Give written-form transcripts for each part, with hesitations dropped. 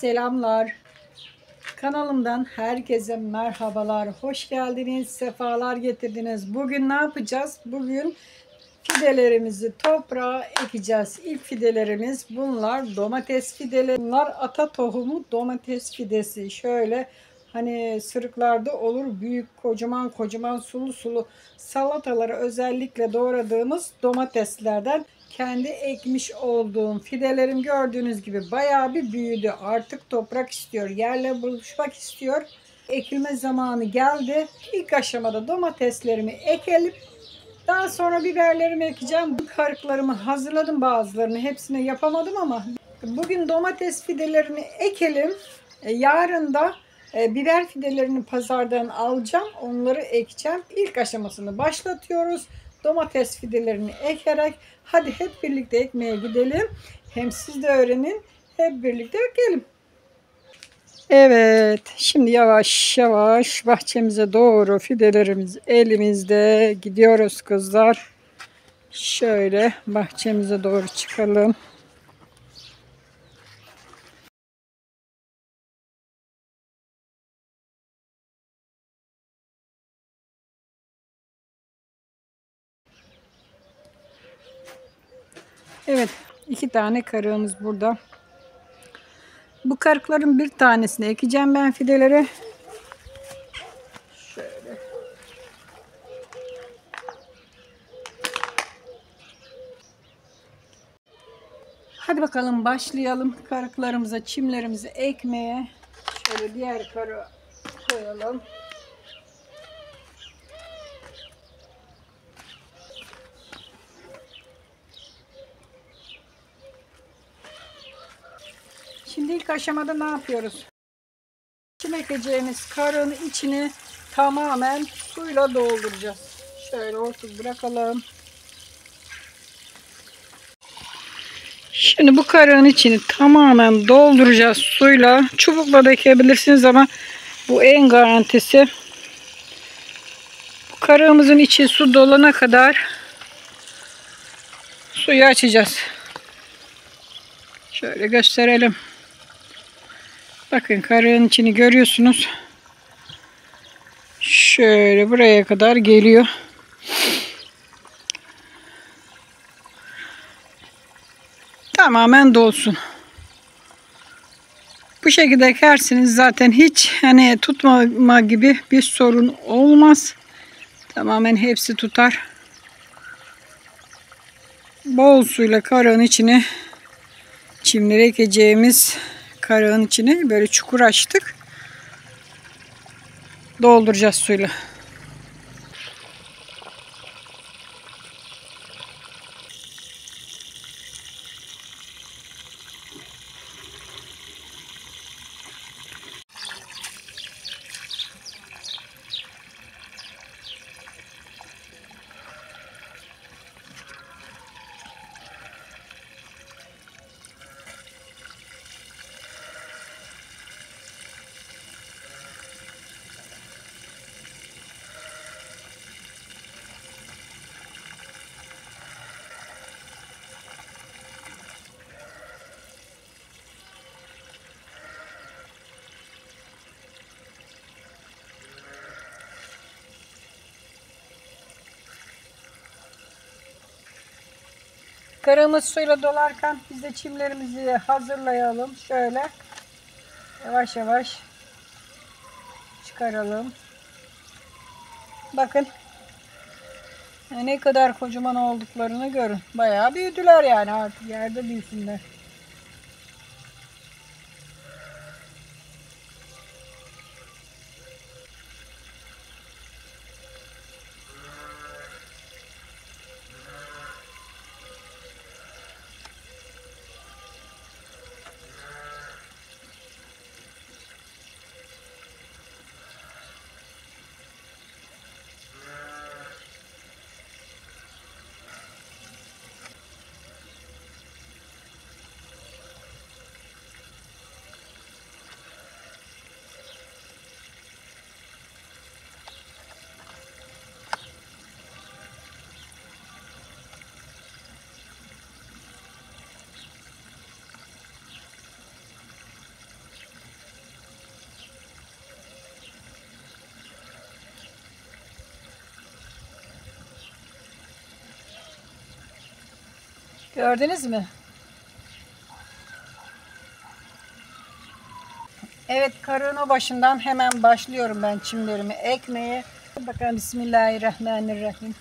Selamlar. Kanalımdan herkese merhabalar. Hoş geldiniz. Sefalar getirdiniz. Bugün ne yapacağız? Bugün fidelerimizi toprağa ekeceğiz. İlk fidelerimiz bunlar. Domates fideleri. Bunlar ata tohumu domates fidesi. Şöyle hani sırıklarda olur. Büyük kocaman kocaman sulu sulu salatalara özellikle doğradığımız domateslerden kendi ekmiş olduğum fidelerim gördüğünüz gibi bayağı bir büyüdü. Artık toprak istiyor. Yerle buluşmak istiyor. Ekilme zamanı geldi. İlk aşamada domateslerimi ekelim. Daha sonra biberlerimi ekeceğim. Karıklarımı hazırladım, bazılarını. Hepsini yapamadım ama bugün domates fidelerini ekelim. Yarın da biber fidelerini pazardan alacağım. Onları ekeceğim. İlk aşamasını başlatıyoruz. Domates fidelerini ekerek hadi hep birlikte ekmeye gidelim. Hem siz de öğrenin, hep birlikte ekelim. Evet, şimdi yavaş yavaş bahçemize doğru fidelerimiz elimizde gidiyoruz kızlar. Şöyle bahçemize doğru çıkalım. Evet, 2 tane karığımız burada. Bu karıkların bir tanesini ekeceğim ben fidelere. Şöyle. Hadi bakalım başlayalım karıklarımıza, çimlerimizi ekmeye. Şöyle diğer karı koyalım. Şimdi ilk aşamada ne yapıyoruz? Çim ekeceğimiz karın içini tamamen suyla dolduracağız. Şöyle ortada bırakalım. Şimdi bu karın içini tamamen dolduracağız suyla. Çubukla da ekebilirsiniz ama bu en garantisi. Bu karığımızın içi su dolana kadar suyu açacağız. Şöyle gösterelim. Bakın karığın içini görüyorsunuz. Şöyle buraya kadar geliyor. Tamamen dolsun. Bu şekilde ekersiniz zaten hiç hani tutmama gibi bir sorun olmaz. Tamamen hepsi tutar. Bol suyla karığın içine çimleri ekeceğimiz karığın içine böyle çukur açtık. Dolduracağız suyla. Karığımız suyla dolarken biz de çimlerimizi hazırlayalım. Şöyle yavaş yavaş çıkaralım. Bakın ne kadar kocaman olduklarını görün. Bayağı büyüdüler yani, artık yerde büyüsünler. Gördünüz mü? Evet, karın başından hemen başlıyorum ben çimlerimi ekmeye. Bakalım, Bismillahirrahmanirrahim.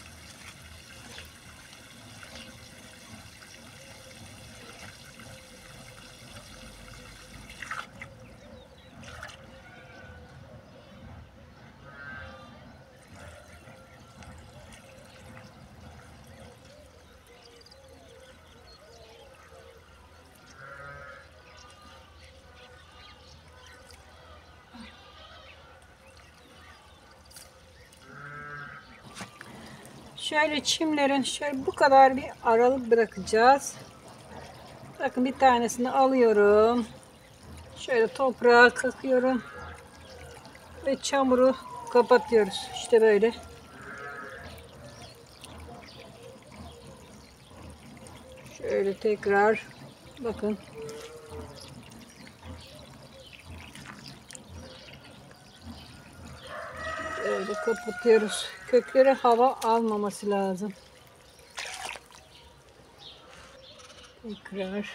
Şöyle çimlerin şöyle bu kadar bir aralık bırakacağız. Bakın, bir tanesini alıyorum. Şöyle toprağa kakıyorum. Ve çamuru kapatıyoruz. İşte böyle. Şöyle tekrar bakın. Böyle kapatıyoruz. Köklere hava almaması lazım. Tekrar.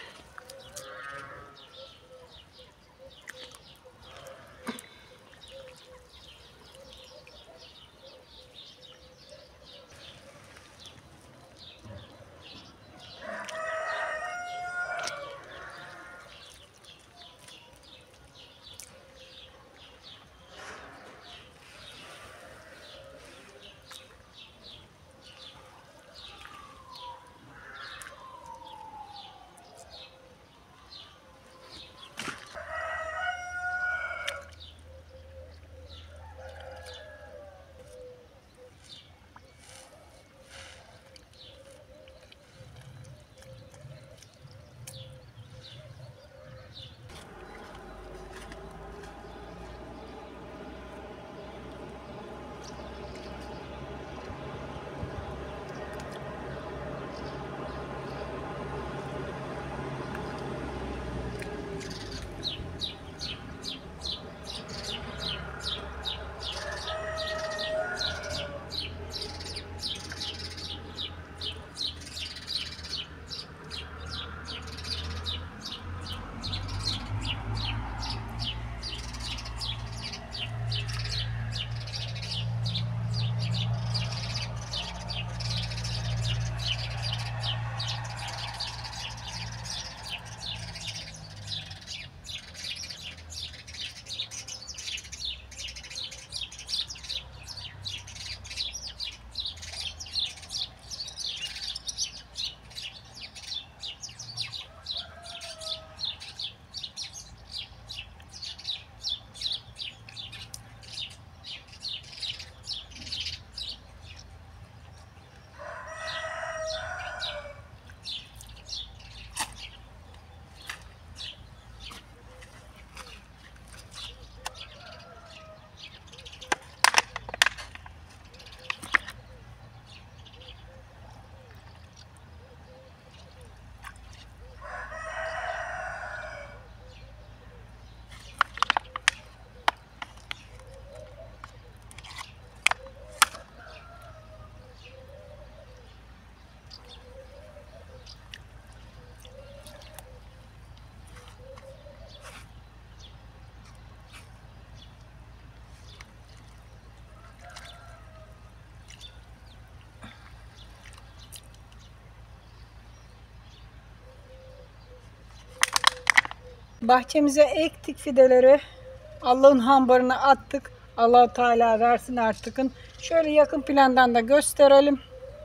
Bahçemize ektik fideleri. Allah'ın hambarına attık. Allah Teala versin artık. Şöyle yakın plandan da gösterelim.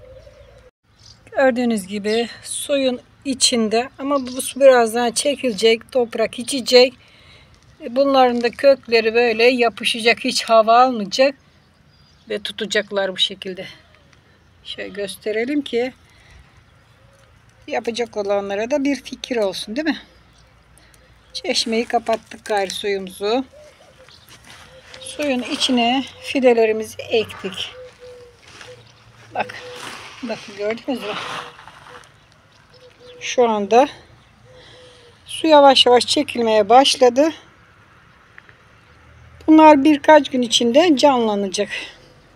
Gördüğünüz gibi suyun içinde, ama bu su birazdan çekilecek, toprak içecek. Bunların da kökleri böyle yapışacak, hiç hava almayacak ve tutacaklar bu şekilde. Şöyle gösterelim ki yapacak olanlara da bir fikir olsun, değil mi? Çeşmeyi kapattık gayrı suyumuzu. Suyun içine fidelerimizi ektik. Bakın. Bakın, gördünüz mü? Şu anda su yavaş yavaş çekilmeye başladı. Bunlar birkaç gün içinde canlanacak.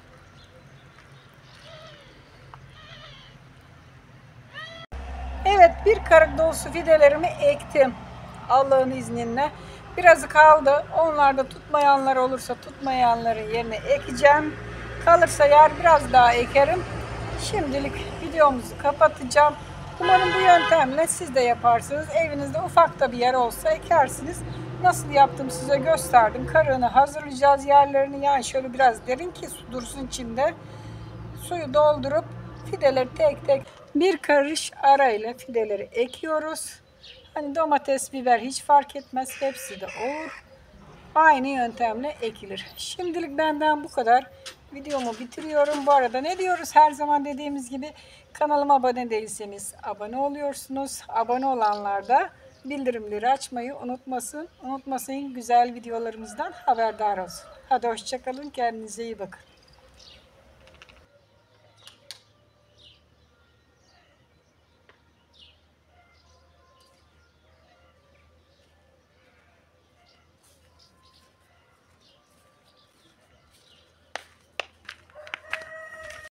Evet, Bir karık dolusu fidelerimi ektim. Allah'ın izniyle. Birazı kaldı. Onlar da tutmayanlar olursa tutmayanların yerine ekeceğim. Kalırsa yer biraz daha ekerim. Şimdilik videomuzu kapatacağım. Umarım bu yöntemle siz de yaparsınız. Evinizde ufak da bir yer olsa ekersiniz. Nasıl yaptım size gösterdim. Karığını hazırlayacağız yerlerini. Yani şöyle biraz derin ki su dursun içinde. Suyu doldurup fideleri tek tek bir karış arayla fideleri ekiyoruz. Hani domates, biber hiç fark etmez. Hepsi de olur. Aynı yöntemle ekilir. Şimdilik benden bu kadar. Videomu bitiriyorum. Bu arada ne diyoruz? Her zaman dediğimiz gibi kanalıma abone değilseniz abone oluyorsunuz. Abone olanlar da bildirimleri açmayı unutmasın. Unutmasın, güzel videolarımızdan haberdar olsun. Hadi hoşça kalın. Kendinize iyi bakın.